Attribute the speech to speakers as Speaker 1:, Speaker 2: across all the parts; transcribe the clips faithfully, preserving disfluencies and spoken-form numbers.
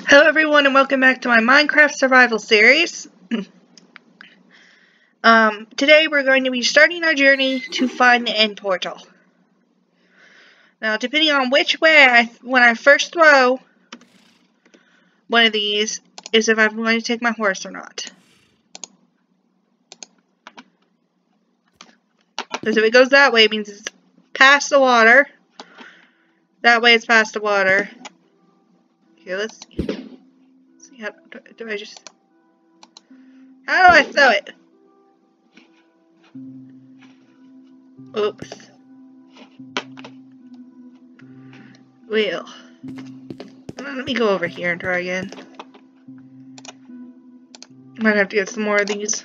Speaker 1: Hello everyone and welcome back to my Minecraft survival series. um, today we're going to be starting our journey to find the end portal. Now depending on which way I, when I first throw one of these, is if I'm going to take my horse or not. Because if it goes that way, it means it's past the water. That way it's past the water. Okay, let's see. Let's see how do, do I just... How do I throw it? Oops. Well, let me go over here and try again. Might have to get some more of these.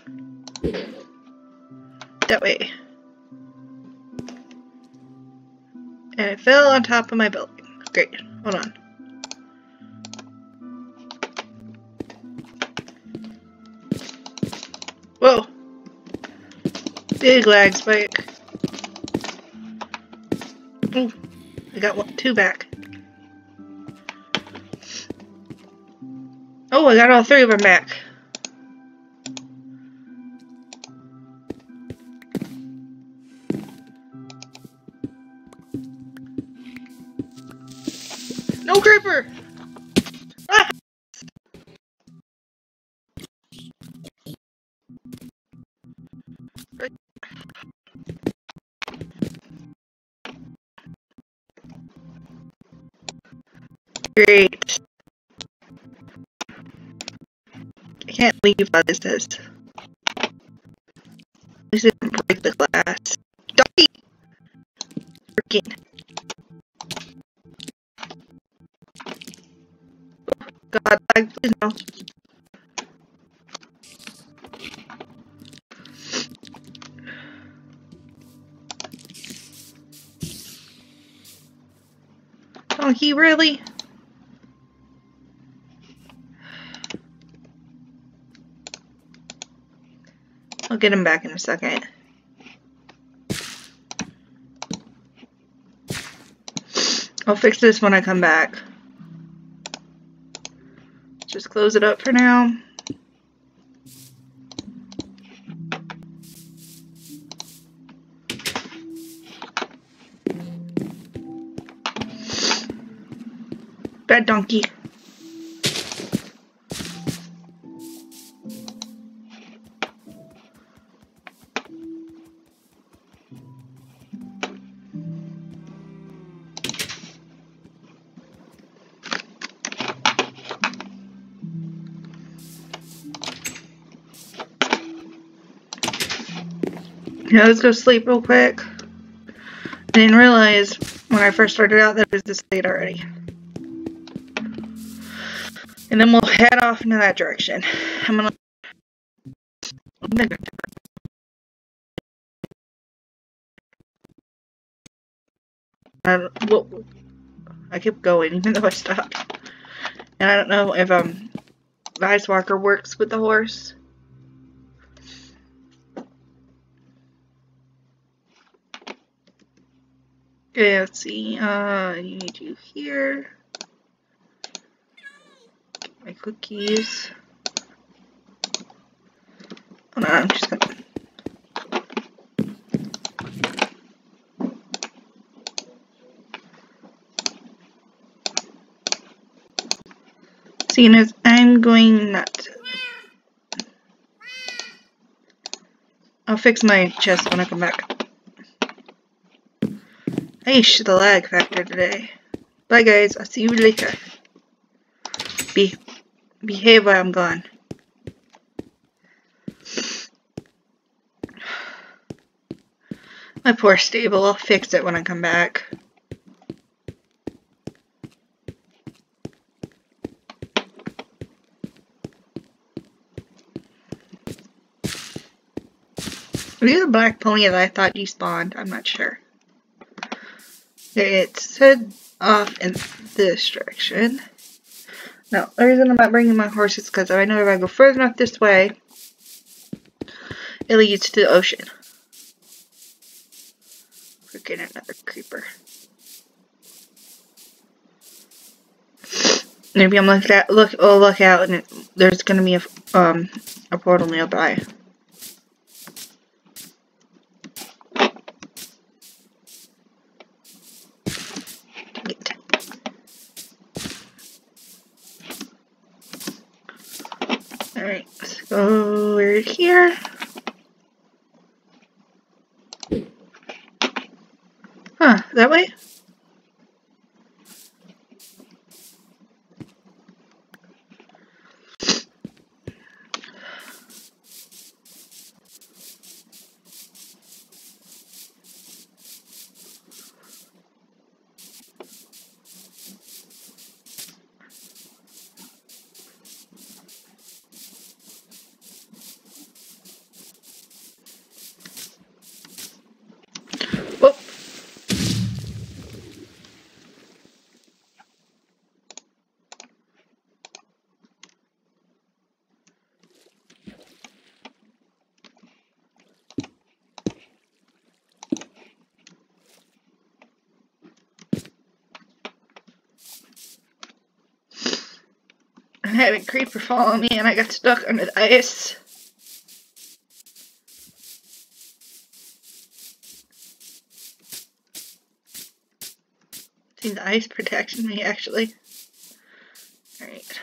Speaker 1: That way. And it fell on top of my building. Great. Hold on. Whoa. Big lag spike. Ooh. I got one, two back. Oh, I got all three of them back. No creeper! Ah! Great. I can't leave how this is. This didn't break the glass. Donkey! Freaking. God, I please no. Donkey, really? I'll get him back in a second. I'll fix this when I come back. Just close it up for now. Bad donkey. Yeah, let's go sleep real quick. I didn't realize when I first started out that it was this late already. And then we'll head off into that direction. I'm gonna... I, well, I kept going even though I stopped. And I don't know if um, the Ice Walker works with the horse. Okay, let's see. Uh, I need you here. Get my cookies. Hold on, I'm just gonna. Seeing as I'm going nuts. I'll fix my chest when I come back. Aish, the lag factor today. Bye guys, I'll see you later. Be behave while I'm gone. My poor stable, I'll fix it when I come back. Are you the black pony that I thought despawned? I'm not sure. It's head off in this direction. Now, the reason I'm not bringing my horse is because I know if I go further enough this way, it leads to the ocean. Freaking another creeper. Maybe I'm looking at look. Oh, look out, and it, there's gonna be a um a portal nearby. All right, let's go over here. Huh? That way? Whoop. I had a creeper follow me and I got stuck under the ice. See, the ice protected me actually. Alright.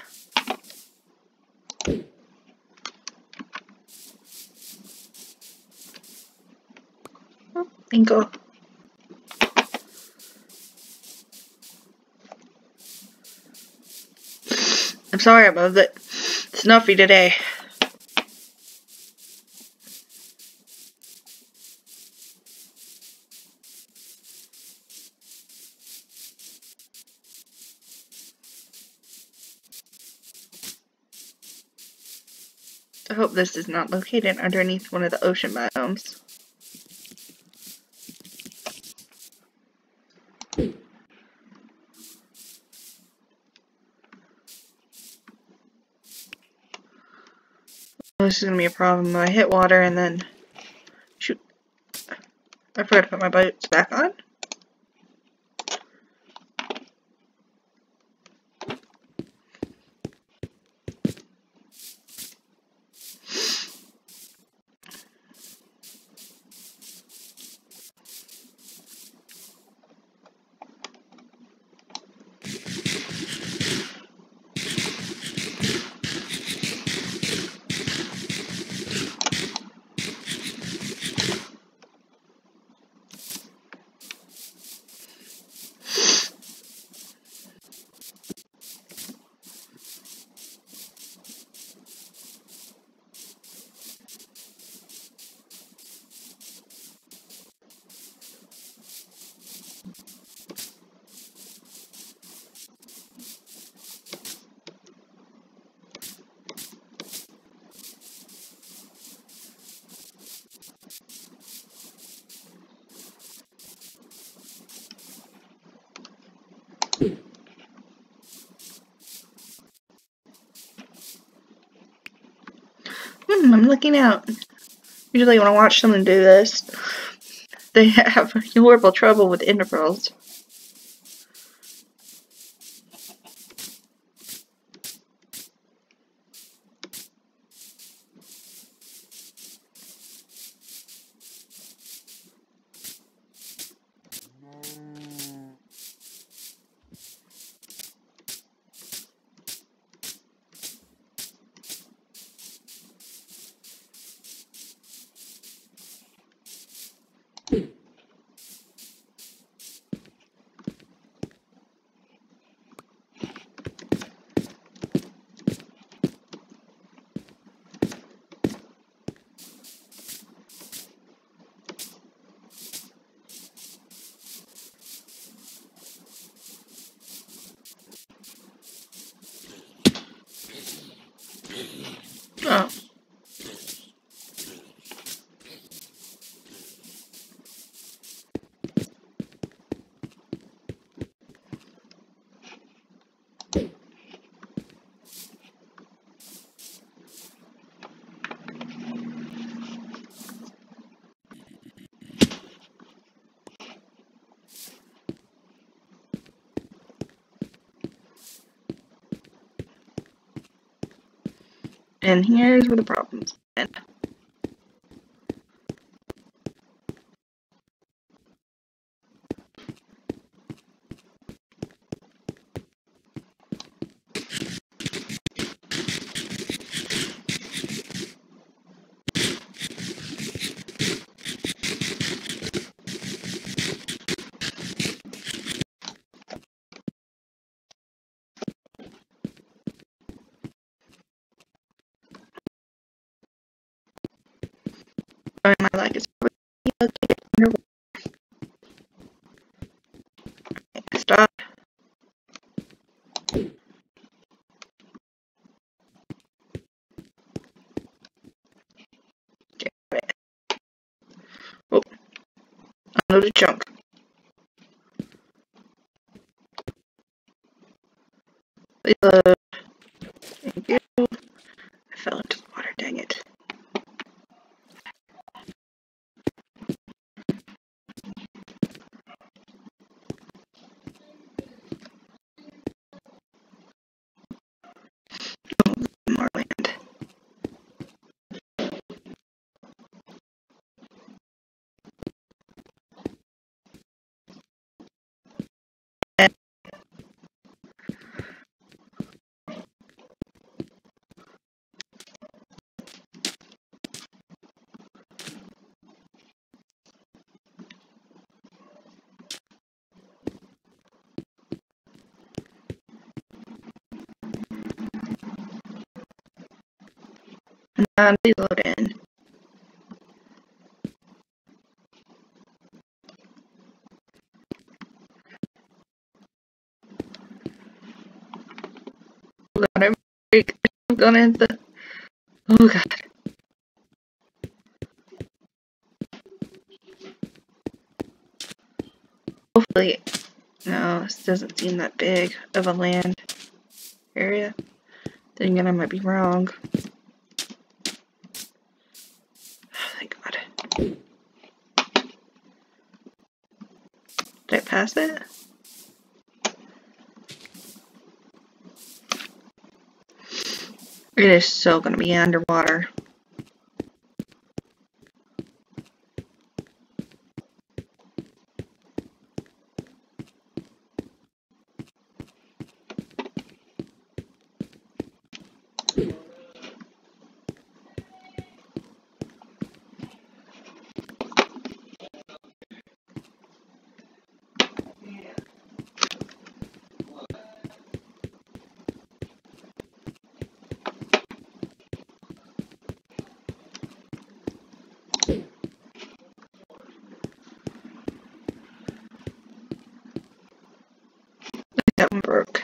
Speaker 1: Oh, bingo. I'm sorry about it. It's Snuffy today. I hope this is not located underneath one of the ocean biomes. This is gonna be a problem. I hit water and then shoot. I forgot to put my boots back on. Hmm, I'm looking out. Usually when I watch someone do this, they have horrible trouble with intervals. And here's where the problems end. My luck is probably located underwater. Stop. Get it. Oh, unloaded chunk. Reload. Thank you. I fell into the water, dang it. More land. And now reload in. Oh god, I'm freak. I'm gonna hit the. Oh god. Hopefully. No, this doesn't seem that big of a land area. Then again, I might be wrong. Thank god. Did I pass it? It is so gonna be underwater. That one broke.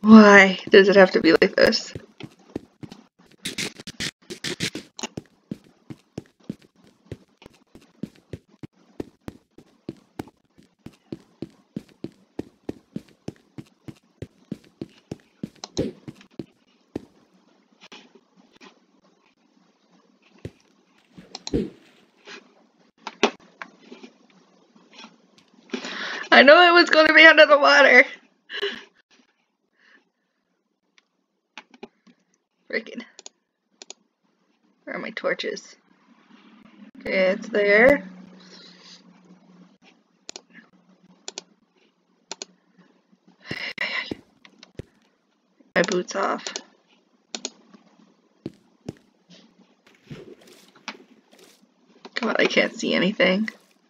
Speaker 1: Why does it have to be like this? I know it was going to be under the water. Freaking. Where are my torches? Okay, it's there. My boots off. God, I can't see anything.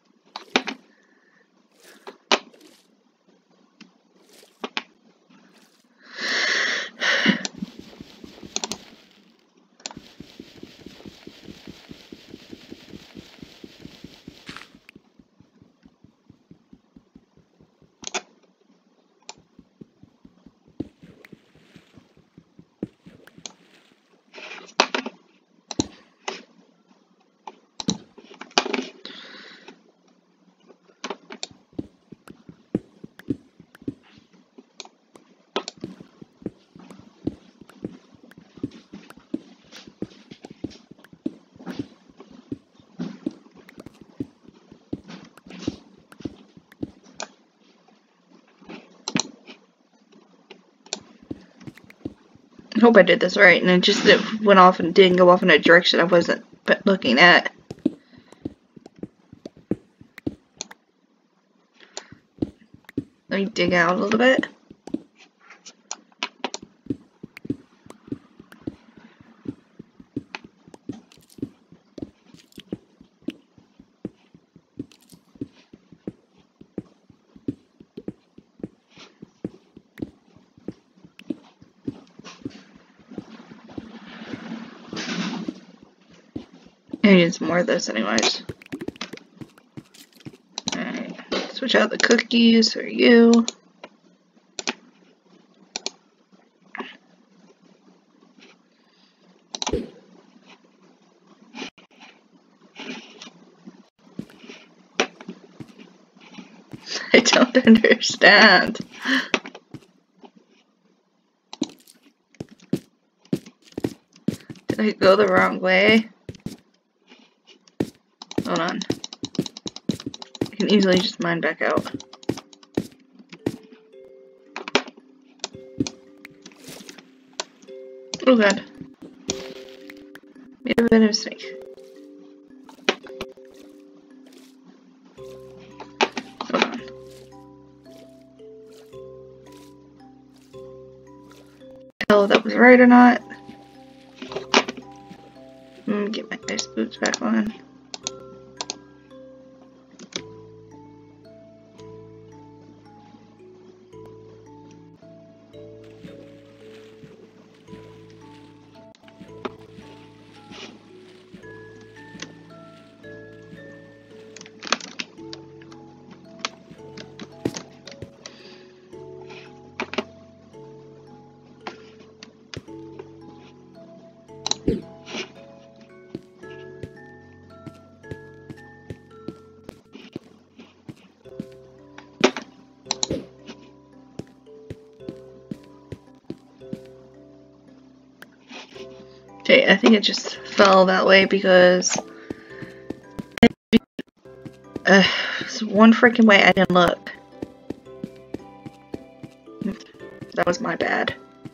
Speaker 1: I hope I did this right, and it just it went off and didn't go off in a direction I wasn't looking at. Let me dig out a little bit. I need some more of this anyways. Alright, switch out the cookies for you. I don't understand. Did I go the wrong way? Hold on. I can easily just mine back out. Oh god. Made a bit of a mistake. Hold on. Hell, that was right or not. Mm, get my nice boots back on. Okay, I think it just fell that way because uh, it's one freaking way I didn't look. That was my bad.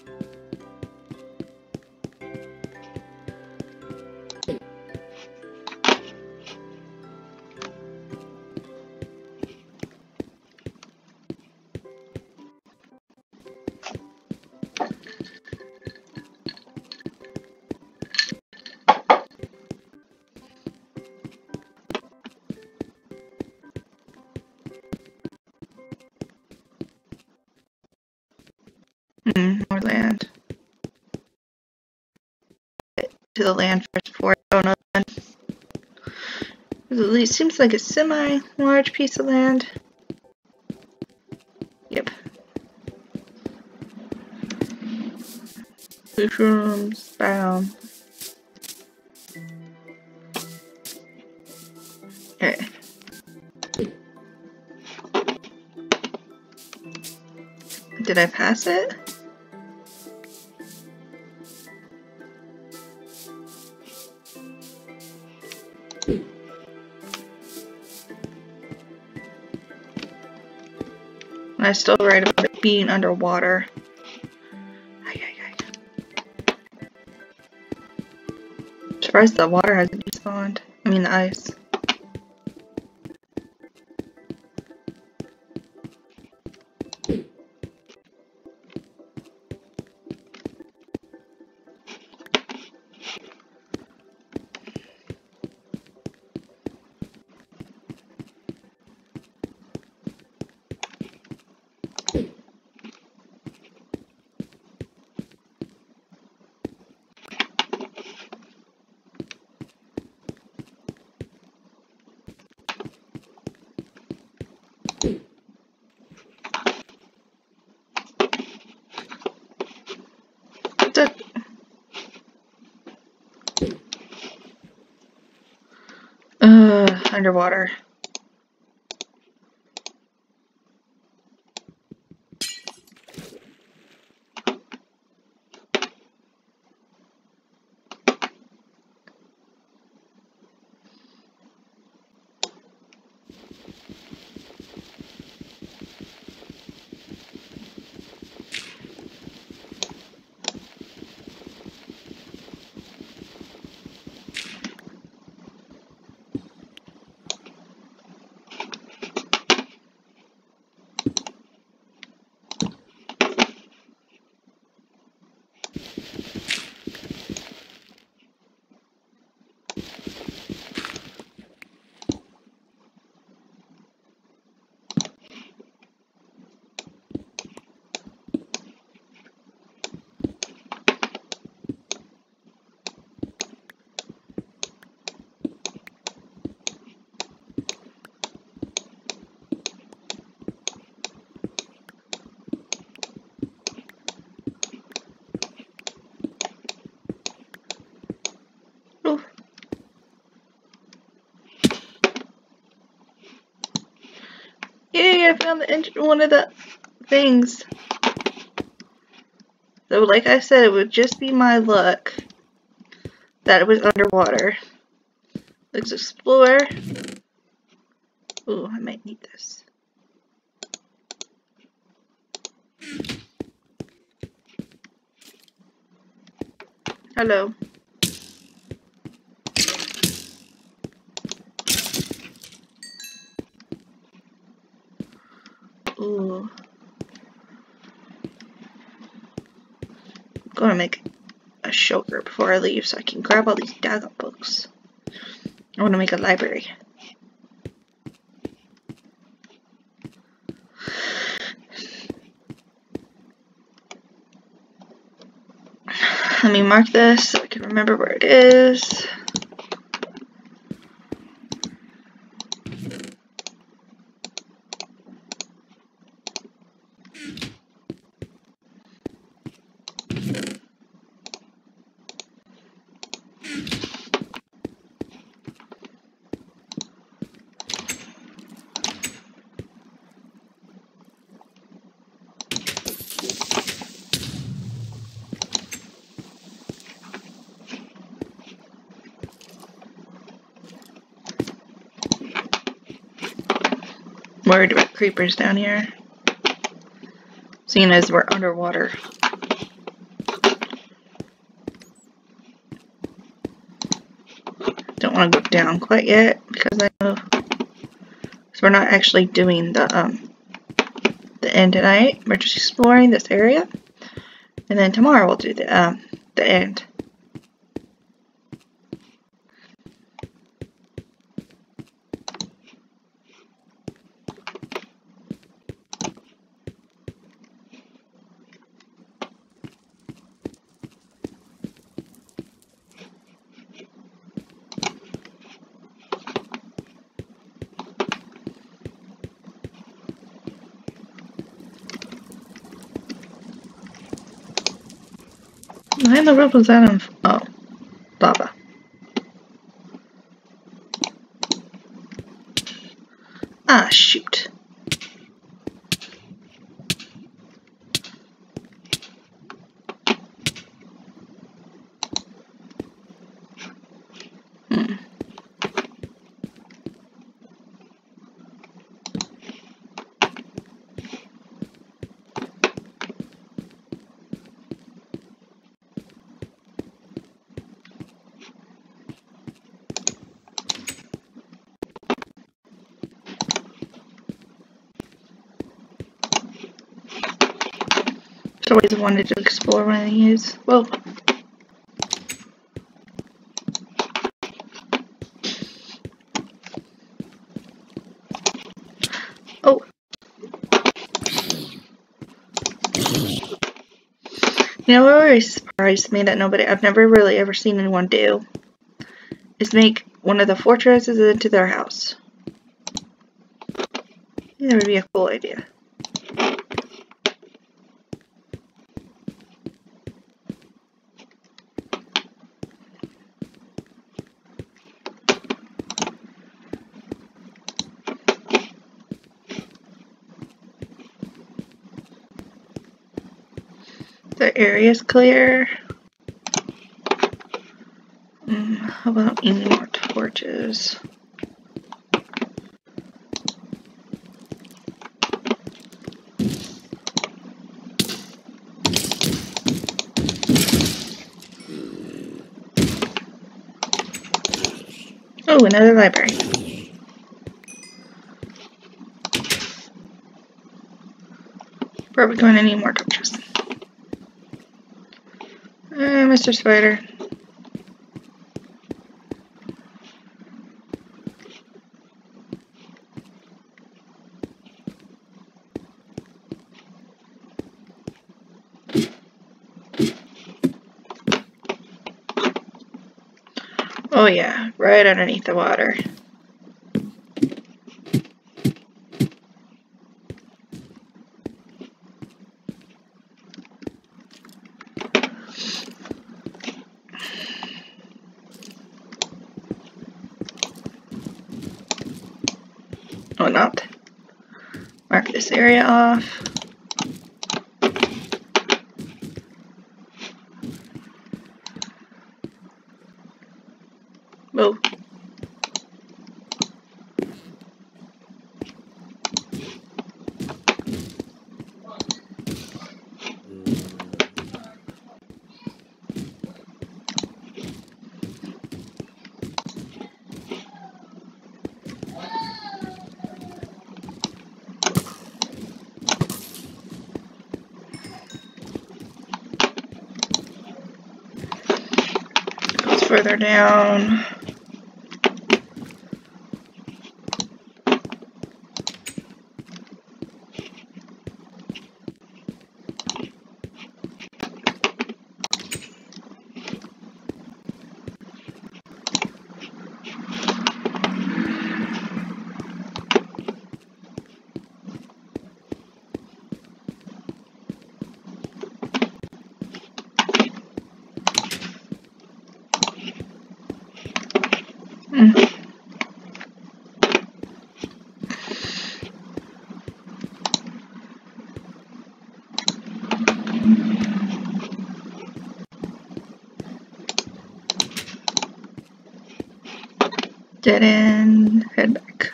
Speaker 1: Hmm, more land. To the land first before I go on. It seems like a semi-large piece of land. Yep. Mushrooms, bound. Okay. Did I pass it? I still write about it being underwater. Ay, ay, ay. I'm surprised the water hasn't despawned. I mean the ice. Uh, underwater. Oh. Yay, I found the one of the things. So like I said, it would just be my luck that it was underwater. Let's explore. Ooh, I might need this. Hello. Ooh. I'm gonna make a shulker before I leave so I can grab all these daggone books. I want to make a library. Let me mark this so I can remember where it is. Worried about creepers down here, seeing as we're underwater. Don't want to go down quite yet because I know because we're not actually doing the um the end tonight. We're just exploring this area, and then tomorrow we'll do the um the end. Why in the world was that on? Oh, lava. Ah, shoot. Hmm. I've always wanted to explore one of these. Whoa. Oh. You know what always surprised me that nobody, I've never really ever seen anyone do, is make one of the fortresses into their house. That would be a cool idea. The area's clear. Mm, how about any more torches? Oh, another library. Where are we going to need more torches? Uh, Mister Spider. Oh yeah, right underneath the water. Oh, not. Mark this area off. Whoa. Goes further down. Mm. Dead end, head back.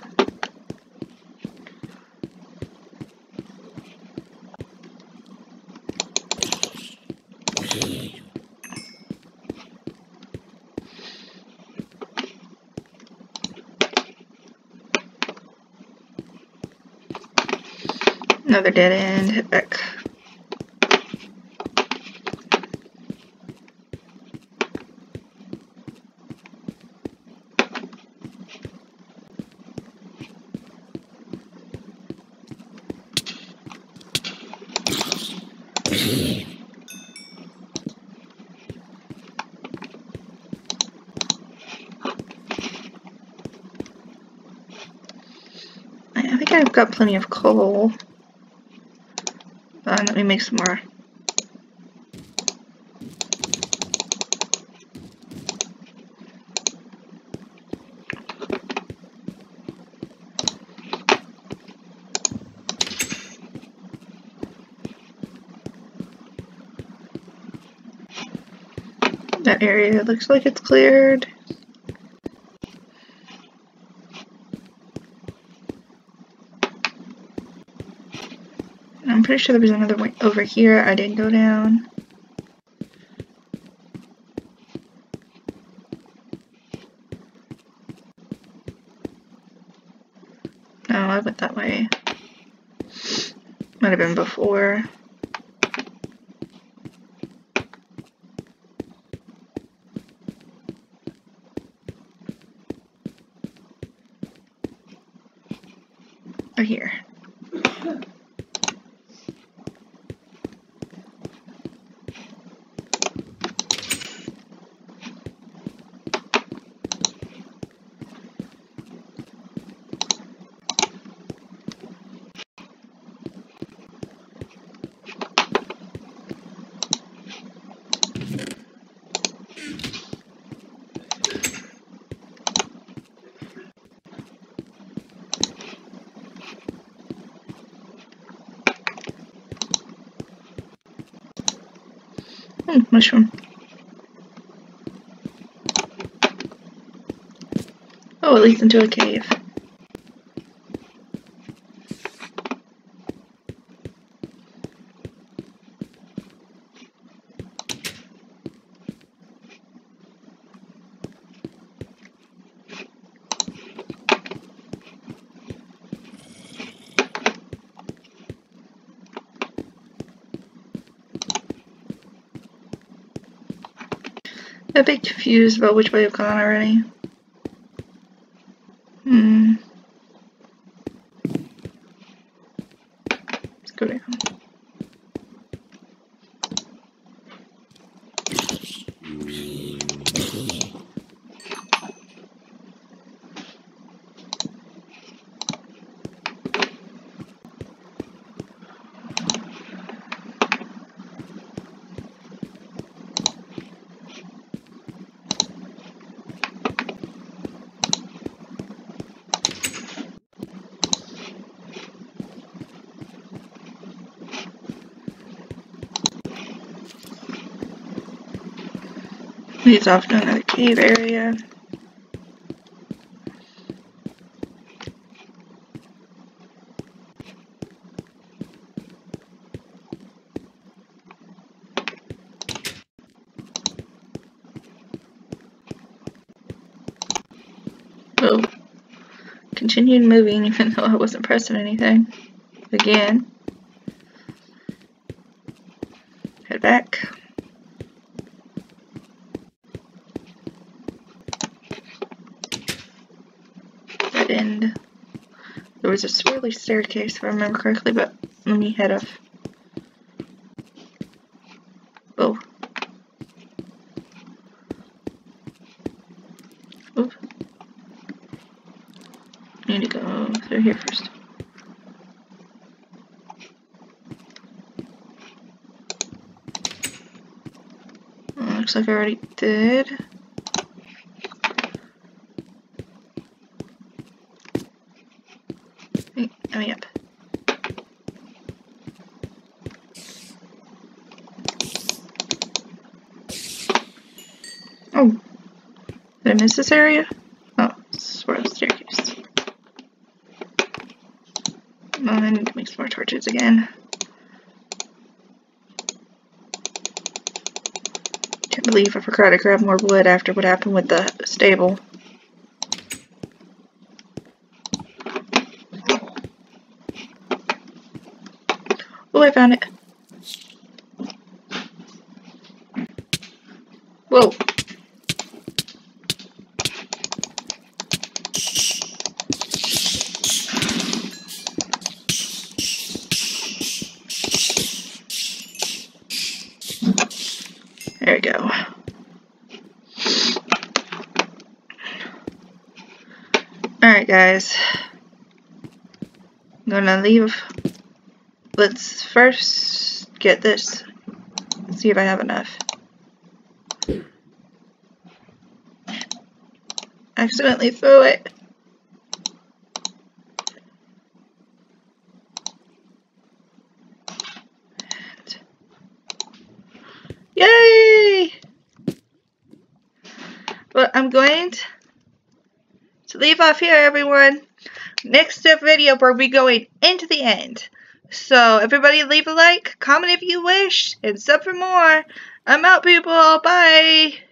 Speaker 1: Another dead end, head back. I think I've got plenty of coal. Uh, let me make some more. That area looks like it's cleared. I'm pretty sure there was another way over here I didn't go down. No, I went that way. Might have been before. Or here. Hmm, mushroom. Oh, it leads into a cave. I'm a bit confused about which way I've gone already. Hmm. Let's go down. Leads off to another cave area. Oh, continued moving even though I wasn't pressing anything. Again. Head back. Dead end. There was a swirly staircase if I remember correctly, but let me head off. Oh. Oop. I need to go through here first. Oh, looks like I already did. Hey, let me up. Oh. Did I miss this area? Oh, swirl staircase. Oh, I need to make some more torches again. Can't believe I forgot to grab more wood after what happened with the stable. Oh, I found it. Whoa. There we go. Alright guys, I'm gonna leave. Let's first get this, see if I have enough. Accidentally threw it. Yay! I'm going to leave off here, everyone. Next video, we'll be going into the end. So, everybody leave a like, comment if you wish, and sub for more. I'm out, people. Bye.